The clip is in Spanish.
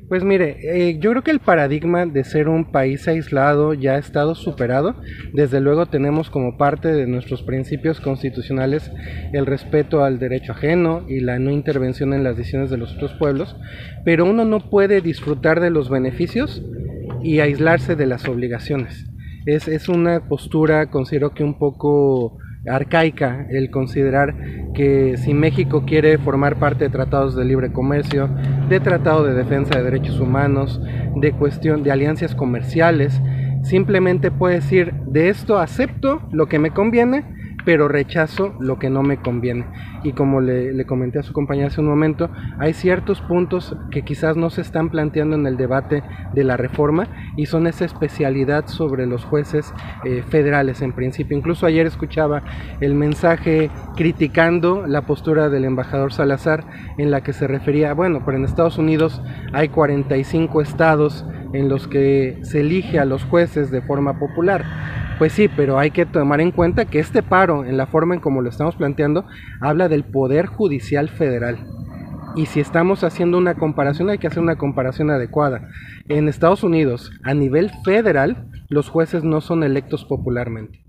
Pues mire, yo creo que el paradigma de ser un país aislado ya ha estado superado. Desde luego tenemos como parte de nuestros principios constitucionales el respeto al derecho ajeno y la no intervención en las decisiones de los otros pueblos, pero uno no puede disfrutar de los beneficios y aislarse de las obligaciones. Es una postura, considero que un poco arcaica el considerar que si México quiere formar parte de tratados de libre comercio, de tratado de defensa de derechos humanos, de cuestión de alianzas comerciales, simplemente puede decir de esto acepto lo que me conviene, pero rechazo lo que no me conviene. Y como le comenté a su compañera hace un momento, hay ciertos puntos que quizás no se están planteando en el debate de la reforma y son esa especialidad sobre los jueces federales en principio. Incluso ayer escuchaba el mensaje criticando la postura del embajador Salazar en la que se refería, bueno, pero en Estados Unidos hay 45 estados en los que se elige a los jueces de forma popular. Pues sí, pero hay que tomar en cuenta que este paro, en la forma en como lo estamos planteando, habla del Poder Judicial Federal. Y si estamos haciendo una comparación, hay que hacer una comparación adecuada. En Estados Unidos, a nivel federal, los jueces no son electos popularmente.